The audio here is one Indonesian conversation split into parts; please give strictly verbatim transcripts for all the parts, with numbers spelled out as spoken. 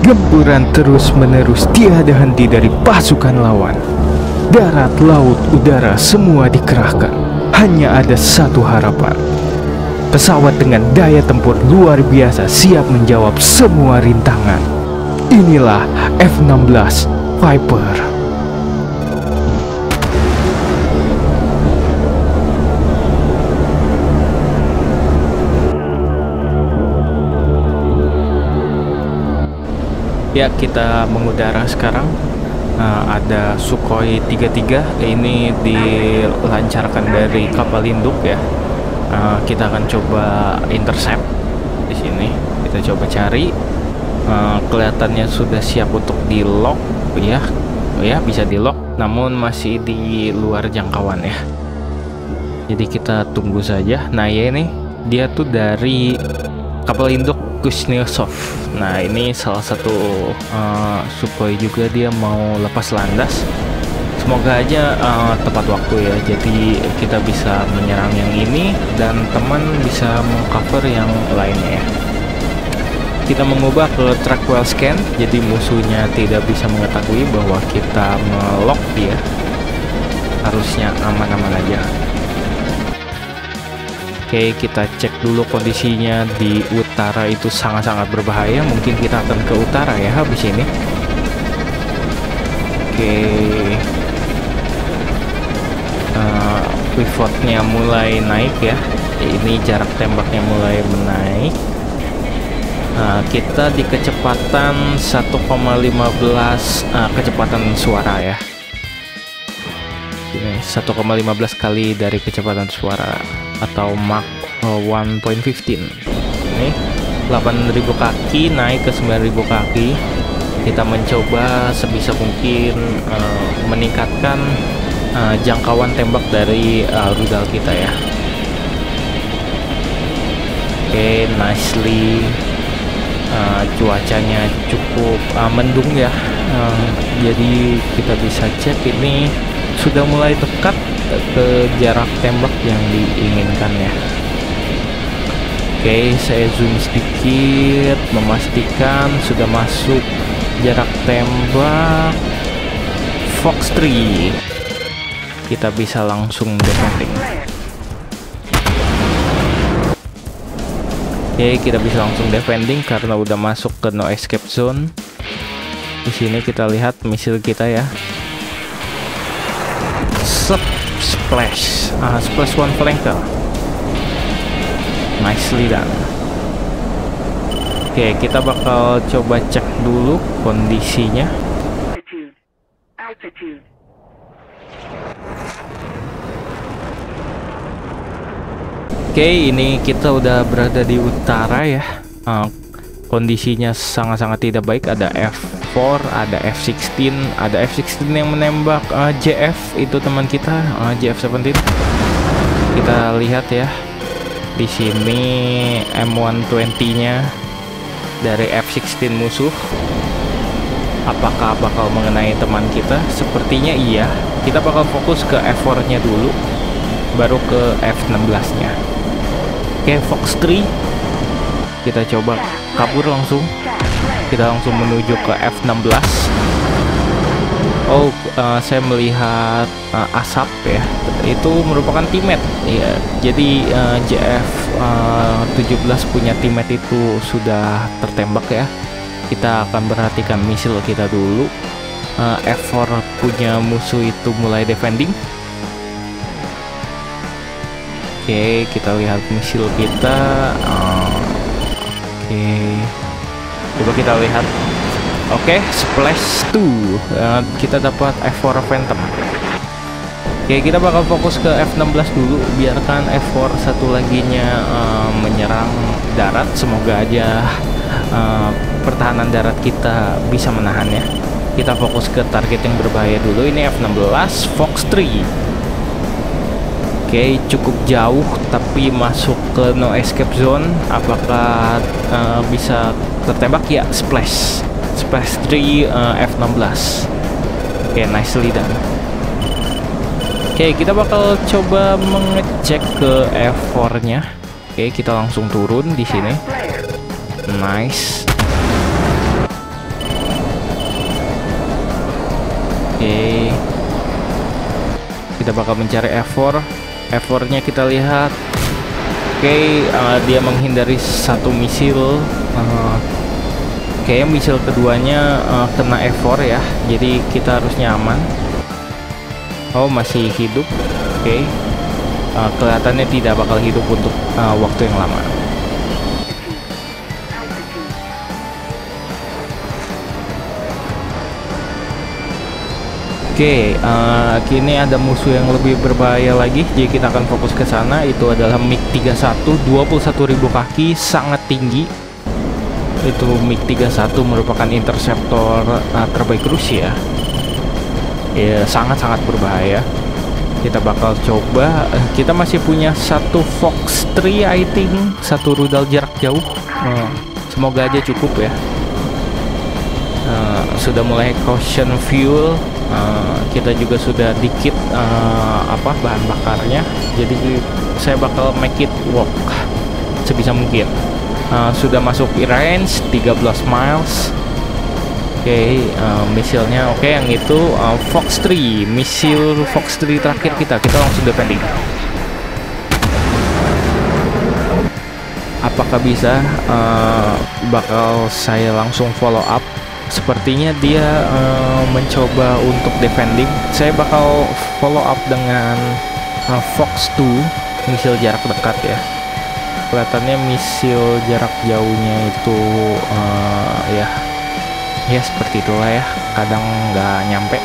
Gempuran terus-menerus tiada henti dari pasukan lawan. Darat, laut, udara semua dikerahkan. Hanya ada satu harapan. Pesawat dengan daya tempur luar biasa siap menjawab semua rintangan. Inilah F enam belas Viper. Ya, kita mengudara sekarang. Uh, ada Sukhoi tiga puluh tiga, ini dilancarkan dari kapal induk ya. Uh, kita akan coba intercept di sini. Kita coba cari. Uh, kelihatannya sudah siap untuk di lock ya. Ya, bisa di lock, namun masih di luar jangkauan ya. Jadi kita tunggu saja. Nah, ya ini dia tuh dari kapal induk Kuznetsov. Nah, ini salah satu uh, Sukhoi juga, dia mau lepas landas. Semoga aja uh, tepat waktu ya. Jadi kita bisa menyerang yang ini dan teman bisa mengcover yang lainnya ya. Kita mengubah ke track well scan, jadi musuhnya tidak bisa mengetahui bahwa kita melock dia. Harusnya aman-aman aja. Oke, kita cek dulu kondisinya. Di utara itu sangat-sangat berbahaya. Mungkin kita akan ke utara ya habis ini. Oke, uh, pivotnya mulai naik ya. Ini jarak tembaknya mulai menaik. Uh, kita di kecepatan satu koma lima belas uh, kecepatan suara ya. Ini satu koma lima belas kali dari kecepatan suara atau Mach uh, satu koma satu lima. Ini delapan ribu kaki naik ke sembilan ribu kaki. Kita mencoba sebisa mungkin uh, meningkatkan uh, jangkauan tembak dari uh, rudal kita ya. Oke, okay, nicely. Uh, cuacanya cukup uh, mendung ya. Uh, jadi kita bisa cek ini sudah mulai dekat ke jarak tembak yang diinginkan ya. Oke, saya zoom sedikit memastikan sudah masuk jarak tembak Fox tiga. Kita bisa langsung defending. Oke, kita bisa langsung defending karena udah masuk ke no escape zone. Di sini kita lihat misil kita ya. Sep, splash, uh, splash one flanker, nicely done. Oke, kita bakal coba cek dulu kondisinya. Altitude. Altitude. Oke, ini kita udah berada di utara ya. Uh, kondisinya sangat-sangat tidak baik. Ada F empat, ada F enam belas, ada F enam belas yang menembak uh, J F, itu teman kita, uh, J F tujuh belas. Kita lihat ya. Di sini M seratus dua puluh-nya dari F enam belas musuh. Apakah bakal mengenai teman kita? Sepertinya iya. Kita bakal fokus ke F empat-nya dulu, baru ke F enam belas-nya. Oke, Fox tiga. Kita coba kabur langsung. Kita langsung menuju ke F enam belas. Oh, uh, saya melihat uh, asap ya. Itu merupakan teammate. Ya, jadi uh, J F uh, tujuh belas punya teammate itu sudah tertembak ya. Kita akan perhatikan misil kita dulu. Uh, F empat punya musuh itu mulai defending. Oke, kita lihat misil kita. Uh, Oke, coba kita lihat. Oke, splash two. Uh, kita dapat F empat Phantom. Oke, kita bakal fokus ke F enam belas dulu. Biarkan F empat satu laginya uh, menyerang darat. Semoga aja uh, pertahanan darat kita bisa menahan ya. Kita fokus ke target yang berbahaya dulu. Ini F enam belas Fox tiga. Oke, cukup jauh tapi masuk ke no escape zone. Apakah uh, bisa tertembak? Ya, splash splash tiga uh, F enam belas. Oke, nicely done. Oke, kita bakal coba mengecek ke F empat-nya. Oke, kita langsung turun di sini. Nice. kita bakal mencari F four. F four-nya kita lihat. Oke, okay, uh, dia menghindari satu misil. Uh, Kayaknya misil keduanya uh, kena F four ya. Jadi kita harusnya aman. Oh, masih hidup. Oke. Okay. Uh, kelihatannya tidak bakal hidup untuk uh, waktu yang lama. Oke, okay, uh, kini ada musuh yang lebih berbahaya lagi, jadi kita akan fokus ke sana. Itu adalah MiG tiga puluh satu, dua puluh satu ribu kaki, sangat tinggi. Itu MiG tiga puluh satu merupakan interceptor uh, terbaik Rusia. Ya, sangat-sangat berbahaya. Kita bakal coba. Uh, kita masih punya satu Fox tiga, I think, satu rudal jarak jauh. Uh, semoga aja cukup ya. Uh, sudah mulai caution fuel. Uh, kita juga sudah dikit uh, apa bahan bakarnya, jadi saya bakal make it work sebisa mungkin. Uh, sudah masuk range tiga belas miles. Oke, okay, uh, misilnya oke, okay, yang itu uh, Fox tiga, misil Fox tiga terakhir kita kita langsung defending. Apakah bisa? Uh, bakal saya langsung follow up. Sepertinya dia uh, mencoba untuk defending. Saya bakal follow up dengan uh, Fox dua, misil jarak dekat ya. Kelihatannya misil jarak jauhnya itu uh, ya ya seperti itulah ya, kadang nggak nyampe.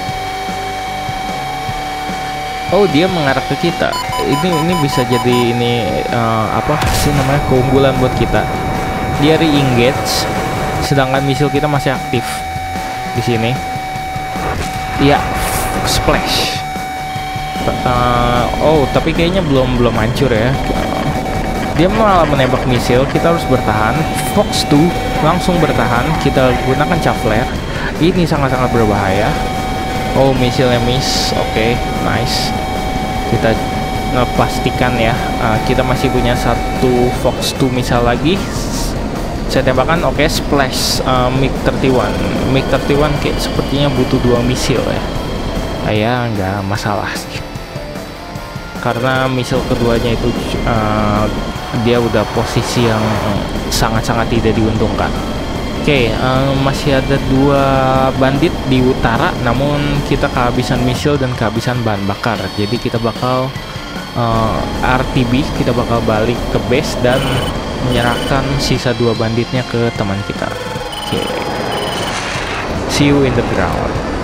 Oh, dia mengarah ke kita. Ini ini bisa jadi ini uh, apa sih namanya, keunggulan buat kita. Dia re-engage, sedangkan misil kita masih aktif di sini. Ya, splash. Uh, oh, tapi kayaknya belum belum hancur ya. Dia malah menembak misil, kita harus bertahan. Fox dua langsung bertahan, kita gunakan cap flare. Ini sangat-sangat berbahaya. Oh, misilnya miss. Oke, okay, nice. Kita ngepastikan ya, uh, kita masih punya satu Fox dua misal lagi. Saya tembakan, oke, okay, splash. uh, MiG tiga puluh satu MiG tiga puluh satu kayak sepertinya butuh dua misil ya. Saya nggak masalah sih, karena misil keduanya itu uh, dia udah posisi yang sangat-sangat tidak diuntungkan. Oke, okay, uh, masih ada dua bandit di utara, namun kita kehabisan misil dan kehabisan bahan bakar. Jadi kita bakal uh, R T B, kita bakal balik ke base dan menyerahkan sisa dua banditnya ke teman kita. Oke, okay. See you in the ground.